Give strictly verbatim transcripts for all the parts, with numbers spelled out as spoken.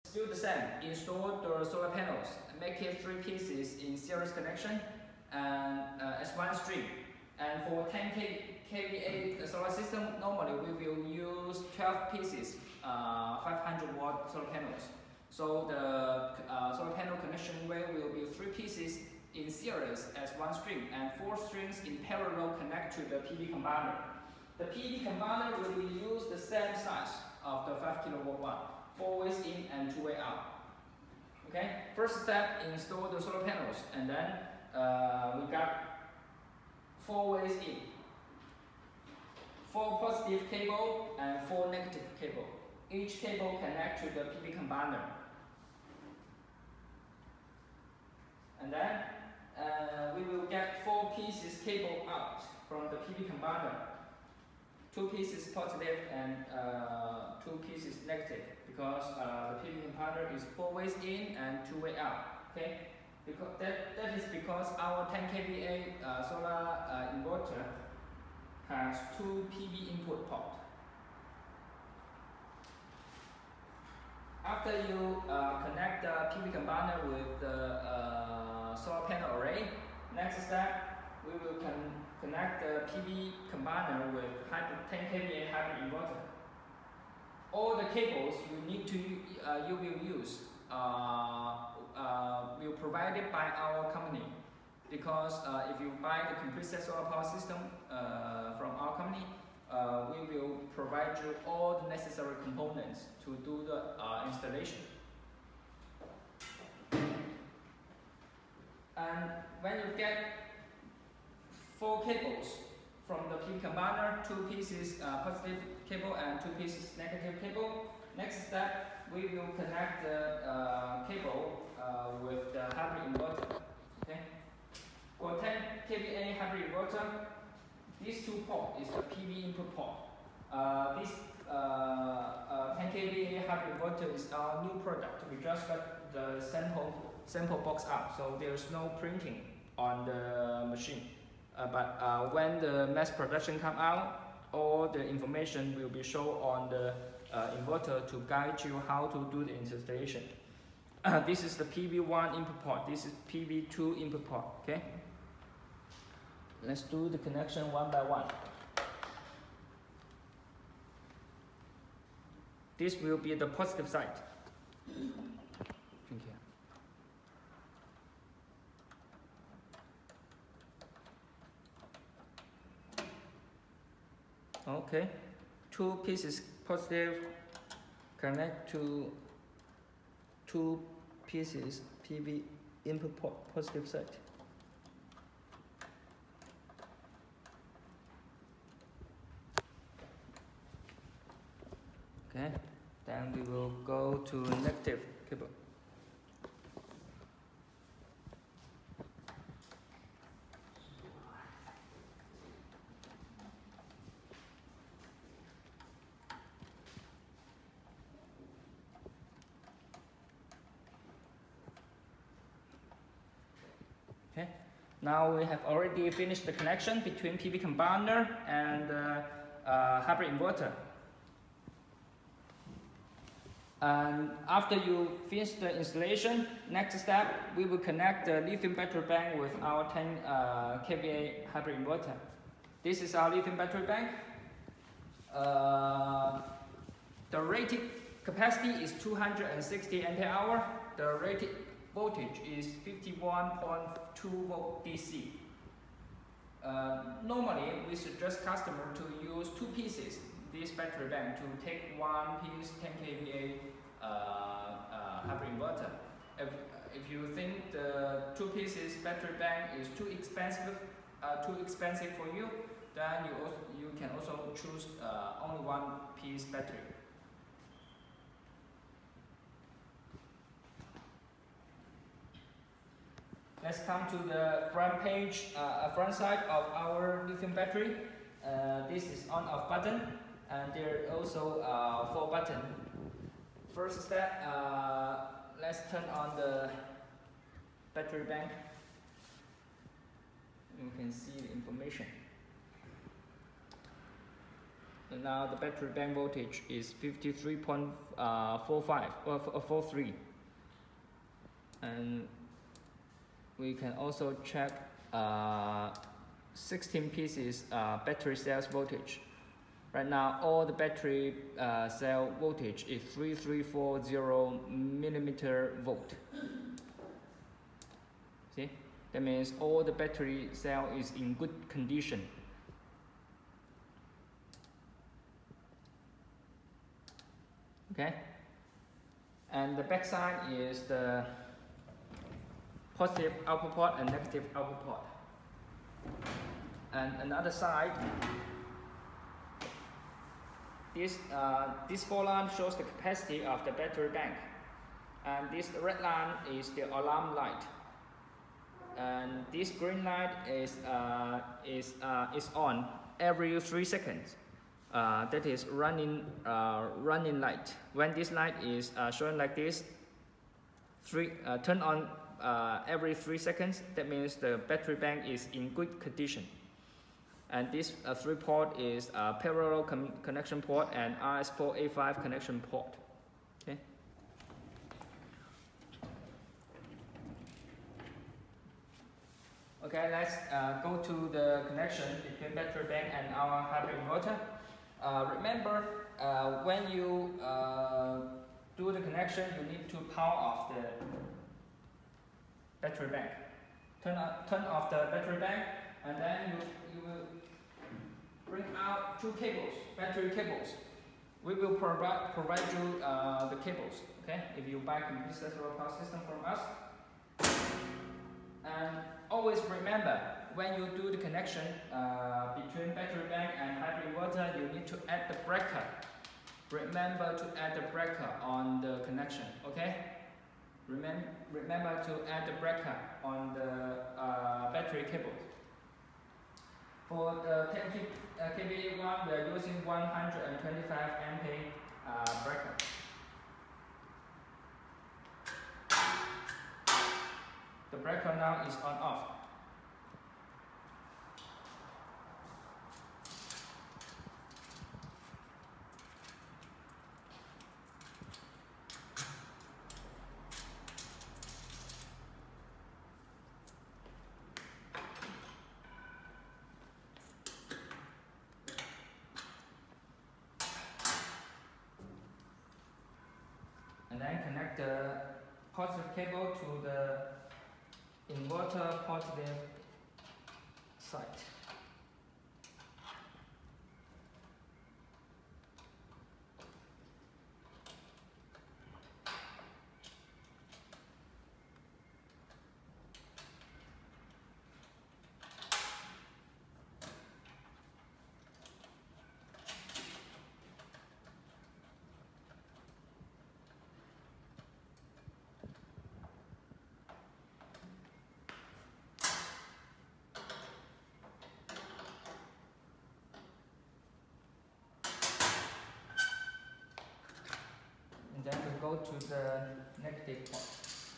Still the same, install the solar panels, make it three pieces in series connection and uh, as one string. And for ten K V A solar system, normally we will use twelve pieces, uh, five hundred watt solar panels. So the uh, solar panel connection way will be three pieces in series as one string and four strings in parallel connect to the P V combiner. The P V combiner will be used the same size of the five kilowatt one, four ways in and two way out. Okay, first step, install the solar panels, and then uh, we got four ways in, four positive cable and four negative cable. Each cable connect to the P V combiner. And then uh, we will get four pieces cable out from the P V combiner. Two pieces positive and uh, two pieces negative, because uh, the P V combiner is four ways in and two way out. Okay, because that that is because our ten K V A uh, solar uh, inverter has two P V input ports. After you uh, connect the P V combiner with the uh, solar panel array, next step we will con connect the P V combiner with hybrid ten K V A hybrid inverter. All the cables you need to uh, you will use uh, uh, will provided by our company, because uh, if you buy the complete set solar power system uh, from our company, uh, we will provide you all the necessary components to do the uh, installation. And when you get four cables from the P V combiner, two pieces uh, positive cable and two pieces negative cable. Next step, we will connect the uh, cable uh, with the hybrid inverter. Okay. For ten K V A hybrid inverter, these two ports is the P V input port. Uh, this uh, uh, ten K V A hybrid inverter is our new product. We just got the sample sample box out, so there's no printing on the machine. Uh, but uh, when the mass production come out, all the information will be shown on the uh, inverter to guide you how to do the installation. Uh, this is the P V one input port. This is P V two input port. Okay. Let's do the connection one by one. This will be the positive side. Thank you. Okay, two pieces positive connect to two pieces P V input port positive side. Okay, then we will go to negative cable. Okay, now we have already finished the connection between P V combiner and uh, uh, hybrid inverter. And after you finish the installation, next step, we will connect the lithium battery bank with our ten K V A hybrid inverter. This is our lithium battery bank. Uh, the rated capacity is two hundred sixty ampere hour. The rated voltage is fifty-one point two volt D C. Uh, normally, we suggest customer to use two pieces this battery bank to take one piece ten K V A uh, uh, hybrid inverter. If, if you think the two pieces battery bank is too expensive, uh, too expensive for you, then you also you can also choose uh, only one piece battery. Let's come to the front page, uh, front side of our lithium battery. Uh, this is on-off button, and there are also uh, four buttons. First step, uh, let's turn on the battery bank. You can see the information. And now the battery bank voltage is fifty-three point uh, four five or four three, and we can also check uh, sixteen pieces uh, battery cells voltage. Right now, all the battery uh, cell voltage is three three four zero millimeter volt. See, that means all the battery cell is in good condition. Okay, and the back side is the positive output port and negative output port. And another side, this uh, this four line shows the capacity of the battery bank, and this red line is the alarm light, and this green light is uh, is uh, is on every three seconds. Uh, that is running uh, running light. When this light is uh, showing like this, three uh, turn on uh, every three seconds. That means the battery bank is in good condition. And this uh, three port is a parallel connection port and R S four A five connection port. Okay. Okay, let's uh, go to the connection between battery bank and our hybrid inverter. Uh, remember, uh, when you uh, do the connection, you need to power off the battery bank. Turn, on, turn off the battery bank, and then you, you will bring out two cables, battery cables. We will provide, provide you uh, the cables, okay? If you buy complete accessory power system from us. And always remember, when you do the connection uh, between battery bank and hybrid inverter, you need to add the breaker. Remember to add the breaker on the connection, okay? Remember, remember to add the breaker on the uh, battery cable. For the ten K V one, we are using one hundred twenty-five ampere uh, breaker. The breaker now is on off. And then connect the positive cable to the inverter positive side. And then we go to the negative port.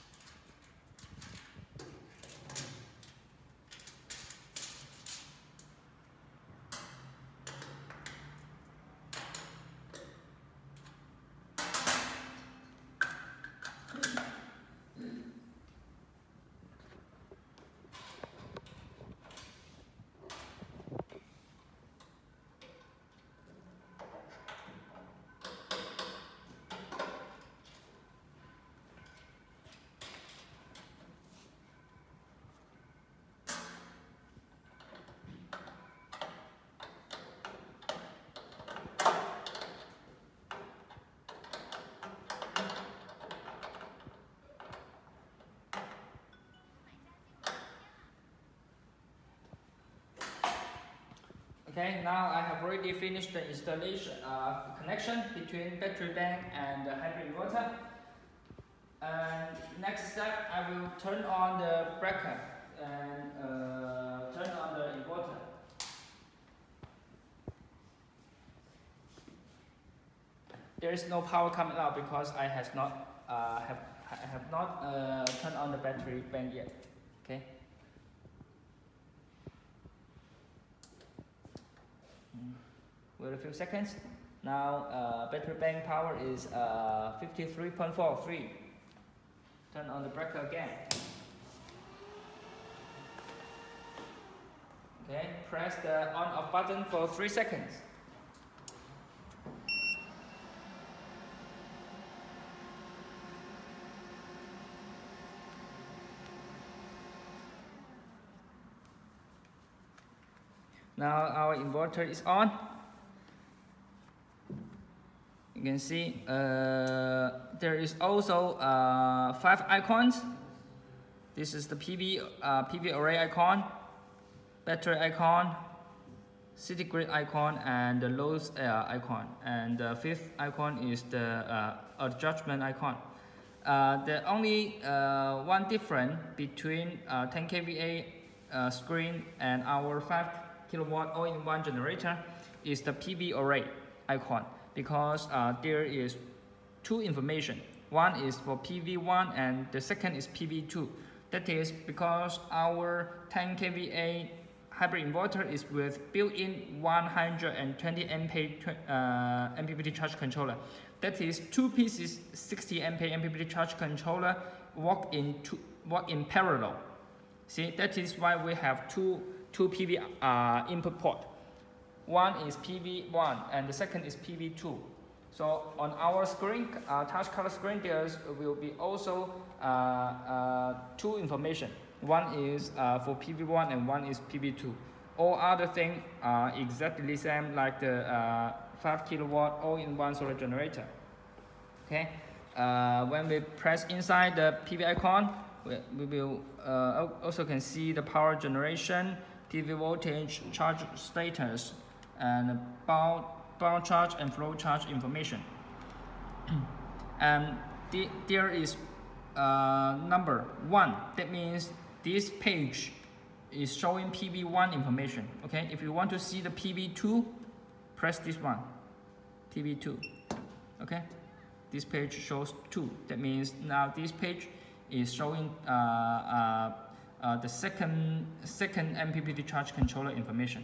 Okay, now I have already finished the installation of the connection between battery bank and the hybrid inverter. And next step, I will turn on the breaker and uh, turn on the inverter. There is no power coming out because I has not uh, have I have not uh, turned on the battery bank yet. Okay. Wait a few seconds. Now uh, battery bank power is uh, fifty-three point four three. Turn on the breaker again. Okay, press the on off button for three seconds. Now our inverter is on. You can see uh, there is also uh, five icons. This is the P V uh, P V array icon, battery icon, city grid icon, and the load uh, icon. And the fifth icon is the uh, adjustment icon. Uh, the only uh, one difference between uh, ten K V A uh, screen and our five kilowatt all-in-one generator is the P V array icon, because uh, there is two information. One is for P V one and the second is P V two. That is because our ten K V A hybrid inverter is with built-in one hundred twenty ampere uh, M P P T charge controller. That is two pieces sixty ampere M P P T charge controller work in two, work in parallel. See, that is why we have two two P V uh, input port. One is P V one and the second is P V two. So on our screen, uh, touch color screen, there will be also uh, uh, two information. One is uh, for P V one and one is P V two. All other things are exactly the same like the uh, five kilowatt all-in-one solar generator. Okay. Uh, when we press inside the P V icon, we, we will uh, also can see the power generation, P V voltage, charge status, and bound, bound charge and flow charge information. And the, there is uh, number one. That means this page is showing P V one information. Okay, if you want to see the P V two, press this one, P V two. Okay, this page shows two. That means now this page is showing uh, uh, uh, the second second M P P T charge controller information.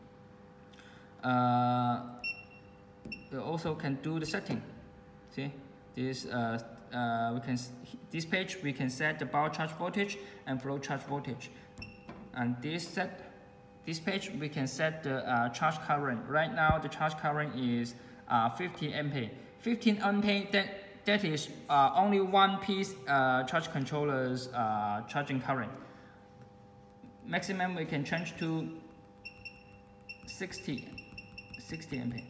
Uh, you also can do the setting. See, this uh, uh, we can this page we can set the power charge voltage and flow charge voltage, and this set this page we can set the uh, charge current. Right now the charge current is uh, fifteen ampere. fifteen ampere, that that is uh, only one piece uh, charge controller's uh, charging current. Maximum we can change to sixty ampere.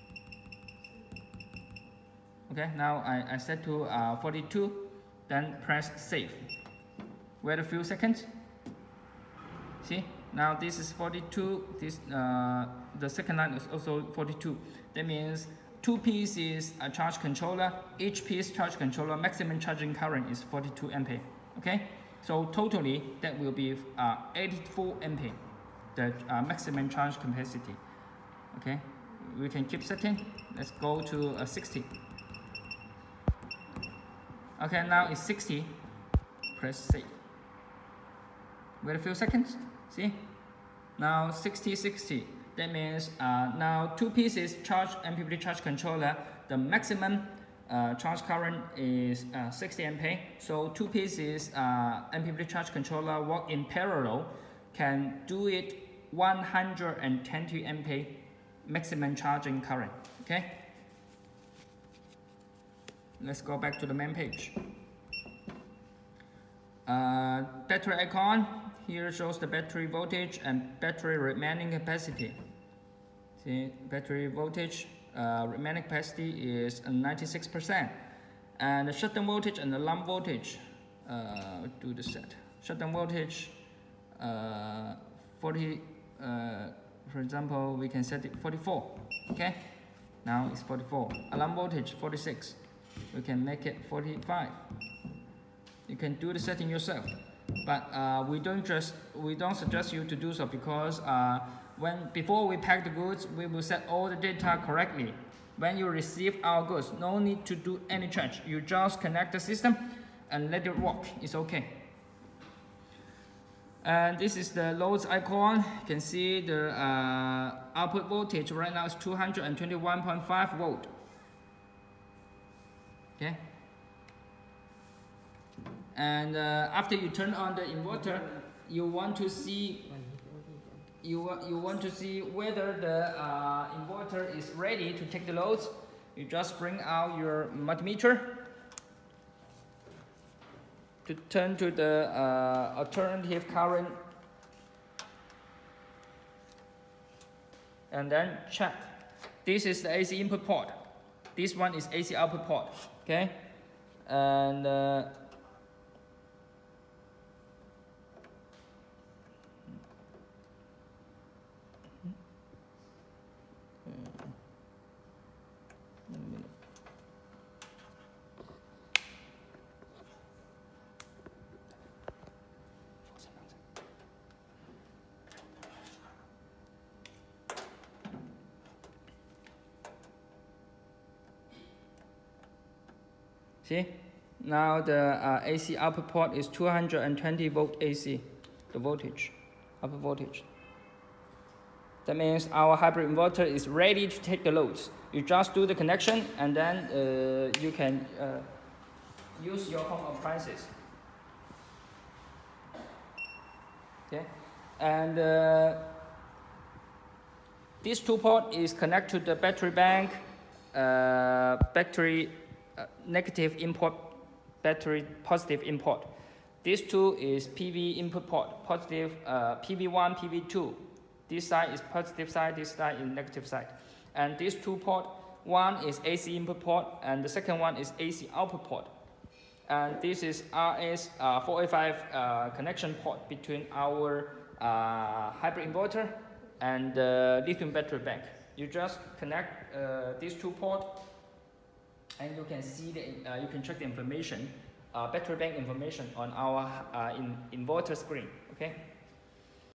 Okay, now I, I set to uh, forty-two, then press save. Wait a few seconds. See, now this is forty-two, this uh, the second line is also forty-two. That means two pieces a charge controller, each piece charge controller maximum charging current is forty-two ampere. Okay, so totally that will be uh, eighty-four ampere, the uh, maximum charge capacity. Okay, we can keep setting. Let's go to uh, sixty. Okay, now it's sixty. Press save. Wait a few seconds. See, now sixty sixty. That means uh, now two pieces charge M P P T charge controller. The maximum uh, charge current is uh, sixty ampere. So two pieces uh, M P P T charge controller work in parallel can do it one hundred twenty ampere maximum charging current. Okay. Let's go back to the main page. Uh, battery icon here shows the battery voltage and battery remaining capacity. See, battery voltage uh, remaining capacity is ninety-six percent, and the shutdown voltage and the alarm voltage. Uh, do the set. Shutdown voltage uh, forty. Uh, for example, we can set it forty-four. Okay, now it's forty-four. Alarm voltage forty-six. We can make it forty-five. You can do the setting yourself, but uh, we don't just we don't suggest you to do so, because uh, when before we pack the goods, we will set all the data correctly. When you receive our goods, no need to do any change. You just connect the system and let it work. It's okay. And this is the loads icon. You can see the uh, output voltage right now is two hundred twenty-one point five volt. Okay. And uh, after you turn on the inverter, you want to see you you want to see whether the uh, inverter is ready to take the loads. You just bring out your multimeter to turn to the uh, alternative current, and then check. This is the A C input port. This one is A C output port. Okay, and uh, see, now the uh, A C output port is two hundred twenty volt A C, the voltage, output voltage. That means our hybrid inverter is ready to take the loads. You just do the connection, and then uh, you can uh, use your home appliances. Okay, and uh, this two port is connected to the battery bank, uh, battery. Uh, negative input, battery positive input. This two is P V input port, positive uh, P V one, P V two. This side is positive side, this side is negative side. And these two port, one is A C input port, and the second one is A C output port. And this is R S uh, four eighty-five uh, connection port between our uh, hybrid inverter and the lithium battery bank. You just connect uh, these two ports, and you can see the, uh, you can check the information, uh, battery bank information on our uh, in inverter screen. Okay.